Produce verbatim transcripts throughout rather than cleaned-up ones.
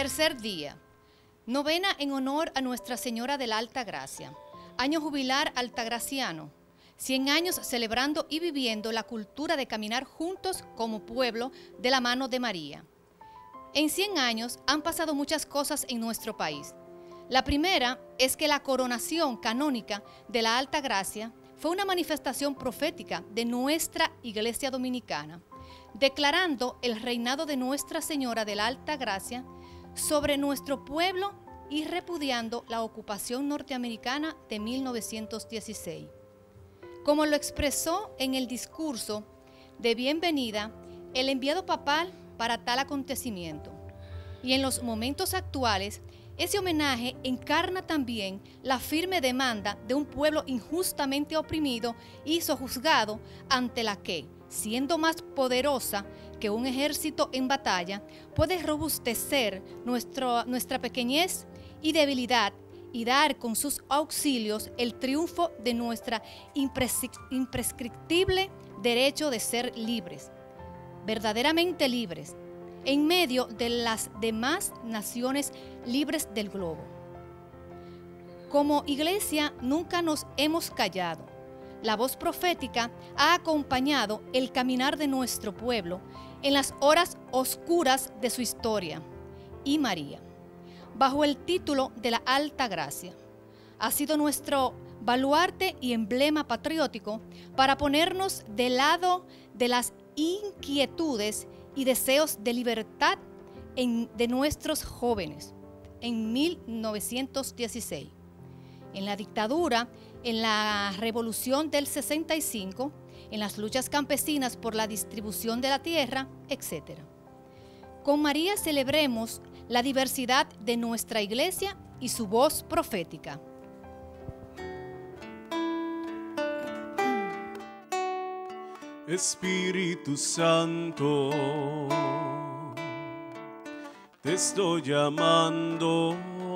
Tercer día. Novena en honor a Nuestra Señora de la Alta Gracia. Año jubilar altagraciano. cien años celebrando y viviendo la cultura de caminar juntos como pueblo de la mano de María. En cien años han pasado muchas cosas en nuestro país. La primera es que la coronación canónica de la Alta Gracia fue una manifestación profética de nuestra Iglesia Dominicana, declarando el reinado de Nuestra Señora de la Alta Gracia sobre nuestro pueblo y repudiando la ocupación norteamericana de mil novecientos dieciséis. Como lo expresó en el discurso de bienvenida el enviado papal para tal acontecimiento. Y en los momentos actuales, ese homenaje encarna también la firme demanda de un pueblo injustamente oprimido y sojuzgado, ante la que, siendo más poderosa que un ejército en batalla, puede robustecer nuestro, nuestra pequeñez y debilidad y dar con sus auxilios el triunfo de nuestra imprescriptible derecho de ser libres, verdaderamente libres, en medio de las demás naciones libres del globo. Como iglesia nunca nos hemos callado. La voz profética ha acompañado el caminar de nuestro pueblo en las horas oscuras de su historia. Y María, bajo el título de la Alta Gracia, ha sido nuestro baluarte y emblema patriótico para ponernos del lado de las inquietudes y deseos de libertad en, de nuestros jóvenes en mil novecientos dieciséis. En la dictadura, en la revolución del sesenta y cinco, en las luchas campesinas por la distribución de la tierra, etcétera. Con María celebremos la diversidad de nuestra iglesia y su voz profética. Espíritu Santo, te estoy llamando.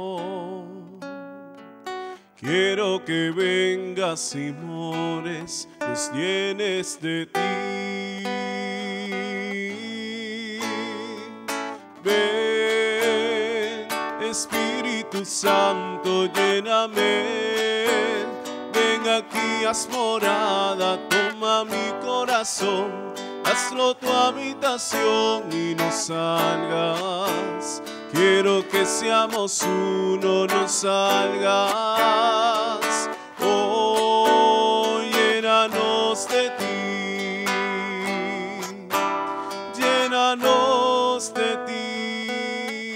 Quiero que vengas y mores, nos llenes de ti. Ven, Espíritu Santo, lléname. Ven aquí, haz morada, toma mi corazón, hazlo tu habitación y no salgas. Quiero que seamos uno, no salgas. Oh, llénanos de ti, llénanos de ti.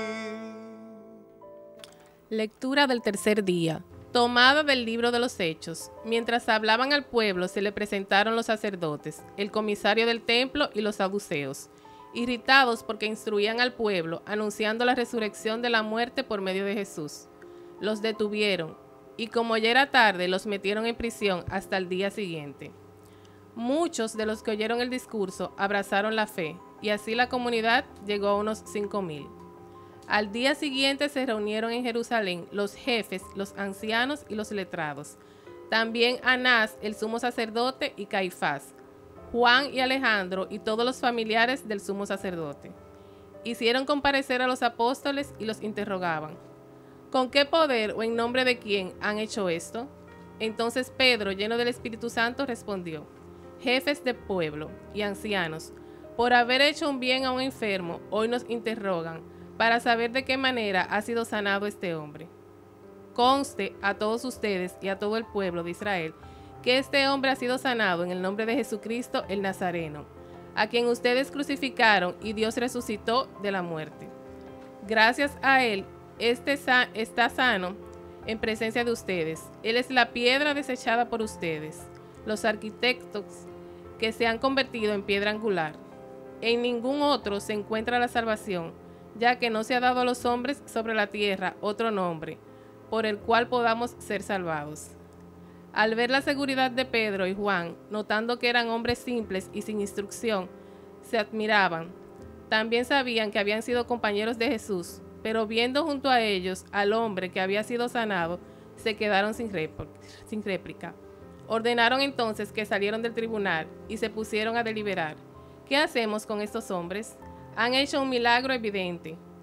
Lectura del tercer día. Tomada del libro de los Hechos. Mientras hablaban al pueblo, se le presentaron los sacerdotes, el comisario del templo y los saduceos, irritados porque instruían al pueblo, anunciando la resurrección de la muerte por medio de Jesús. Los detuvieron, y como ya era tarde, los metieron en prisión hasta el día siguiente. Muchos de los que oyeron el discurso abrazaron la fe, y así la comunidad llegó a unos cinco mil. Al día siguiente se reunieron en Jerusalén los jefes, los ancianos y los letrados. También Anás, el sumo sacerdote, y Caifás, Juan y Alejandro y todos los familiares del sumo sacerdote. Hicieron comparecer a los apóstoles y los interrogaban. ¿Con qué poder o en nombre de quién han hecho esto? Entonces Pedro, lleno del Espíritu Santo, respondió: Jefes de pueblo y ancianos, por haber hecho un bien a un enfermo, hoy nos interrogan para saber de qué manera ha sido sanado este hombre. Conste a todos ustedes y a todo el pueblo de Israel que este hombre ha sido sanado en el nombre de Jesucristo el Nazareno, a quien ustedes crucificaron y Dios resucitó de la muerte. Gracias a él, este sa- está sano en presencia de ustedes. Él es la piedra desechada por ustedes, los arquitectos que se han convertido en piedra angular. En ningún otro se encuentra la salvación, ya que no se ha dado a los hombres sobre la tierra otro nombre, por el cual podamos ser salvados. Al ver la seguridad de Pedro y Juan, notando que eran hombres simples y sin instrucción, se admiraban. También sabían que habían sido compañeros de Jesús, pero viendo junto a ellos al hombre que había sido sanado, se quedaron sin réplica. Ordenaron entonces que salieron del tribunal y se pusieron a deliberar. ¿Qué hacemos con estos hombres? Han hecho un milagro evidente.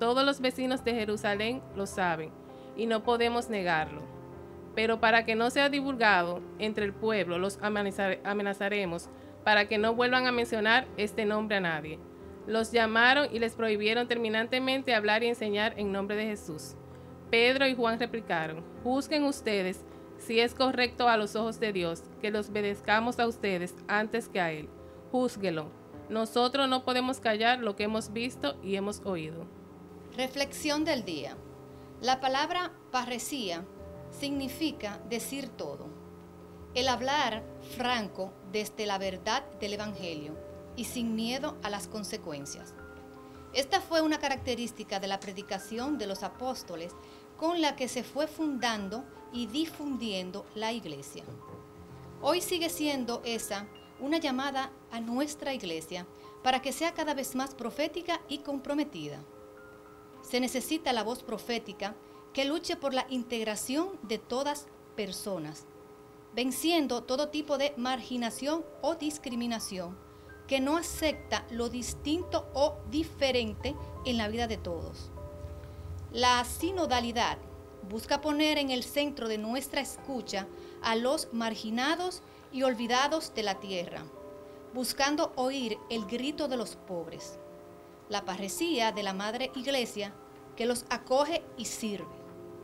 Todos los vecinos de Jerusalén lo saben, y no podemos negarlo. Pero para que no sea divulgado entre el pueblo, los amenazar- amenazaremos para que no vuelvan a mencionar este nombre a nadie. Los llamaron y les prohibieron terminantemente hablar y enseñar en nombre de Jesús. Pedro y Juan replicaron: juzguen ustedes si es correcto a los ojos de Dios que los obedezcamos a ustedes antes que a Él. Júzguelo. Nosotros no podemos callar lo que hemos visto y hemos oído. Reflexión del día. La palabra parresía significa decir todo. El hablar franco desde la verdad del Evangelio y sin miedo a las consecuencias. Esta fue una característica de la predicación de los apóstoles con la que se fue fundando y difundiendo la iglesia. Hoy sigue siendo esa una llamada a nuestra iglesia para que sea cada vez más profética y comprometida. Se necesita la voz profética que luche por la integración de todas personas, venciendo todo tipo de marginación o discriminación que no acepta lo distinto o diferente en la vida de todos. La sinodalidad busca poner en el centro de nuestra escucha a los marginados y olvidados de la tierra, buscando oír el grito de los pobres, la parresía de la Madre Iglesia que los acoge y sirve.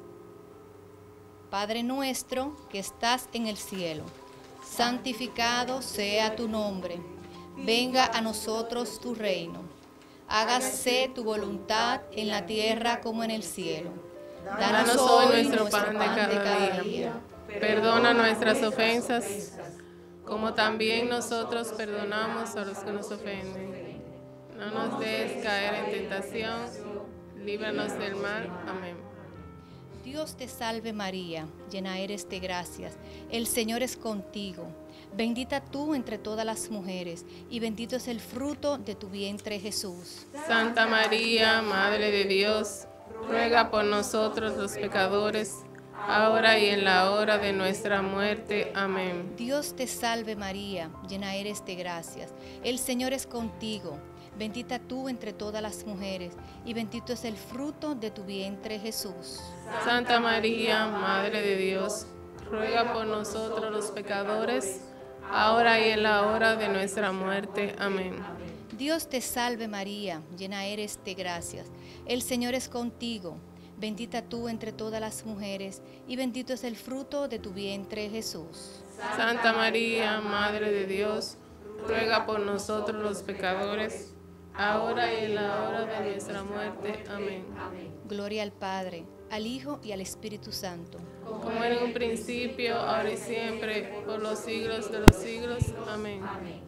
Padre nuestro que estás en el cielo, santificado sea tu nombre. Venga a nosotros tu reino. Hágase tu voluntad en la tierra como en el cielo. Danos hoy nuestro pan de cada día. Perdona nuestras ofensas, como también nosotros perdonamos a los que nos ofenden. No nos des caer en tentación, líbranos del mal. Amén. Dios te salve María, llena eres de gracias. El Señor es contigo. Bendita tú entre todas las mujeres, y bendito es el fruto de tu vientre, Jesús. Santa María, Madre de Dios, ruega por nosotros los pecadores, ahora y en la hora de nuestra muerte. Amén. Dios te salve María, llena eres de gracias. El Señor es contigo. Bendita tú entre todas las mujeres, y bendito es el fruto de tu vientre, Jesús. Santa María, Madre de Dios, ruega por nosotros los pecadores, ahora y en la hora de nuestra muerte. Amén. Dios te salve María, llena eres de gracias. El Señor es contigo. Bendita tú entre todas las mujeres, y bendito es el fruto de tu vientre, Jesús. Santa María, Madre de Dios, ruega por nosotros los pecadores, ahora y en la hora de nuestra muerte. Amén. Gloria al Padre, al Hijo y al Espíritu Santo. Como era en un principio, ahora y siempre, por los siglos de los siglos. Amén.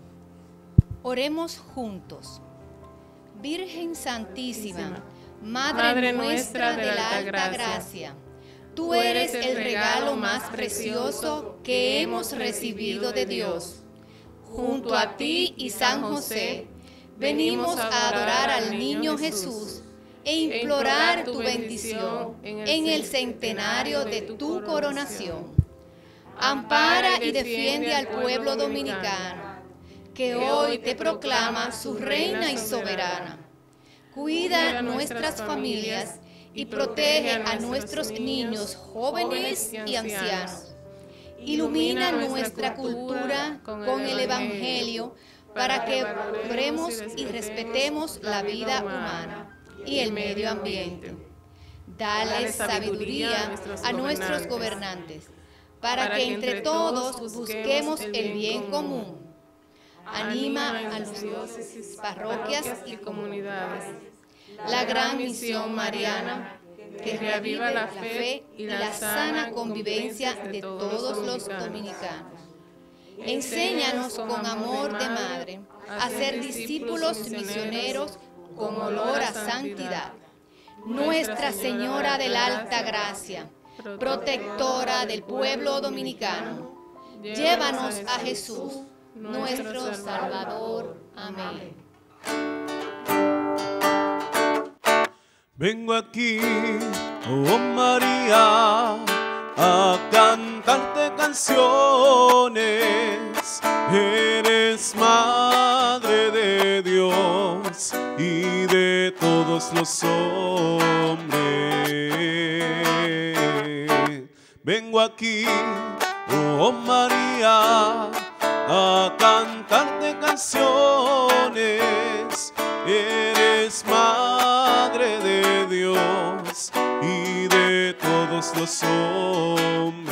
Oremos juntos. Virgen Santísima, Madre, Madre nuestra de la alta gracia, tú eres el regalo más precioso que hemos recibido de Dios. Junto a ti y San José, venimos a adorar al niño Jesús e implorar tu bendición en el centenario de tu coronación. Ampara y defiende al pueblo dominicano, que hoy te proclama su reina y soberana. Cuida nuestras familias y protege a nuestros niños, jóvenes y ancianos. Ilumina nuestra cultura con el Evangelio para que valoremos y respetemos la vida humana y el medio ambiente. Dale sabiduría a nuestros gobernantes para que entre todos busquemos el bien común. Anima a las diócesis, parroquias y comunidades. La gran misión mariana que reaviva la fe y la sana convivencia de todos los dominicanos. Enséñanos con amor de madre a ser discípulos misioneros con olor a santidad. Nuestra Señora de la Alta Gracia, protectora del pueblo dominicano, llévanos a Jesús, nuestro Salvador. Amén. Vengo aquí, oh María, a cantarte canciones. Eres Madre de Dios, Dios y de todos los hombres. Vengo aquí, oh María, a cantarte canciones. Eres Madre de Dios y de todos los hombres.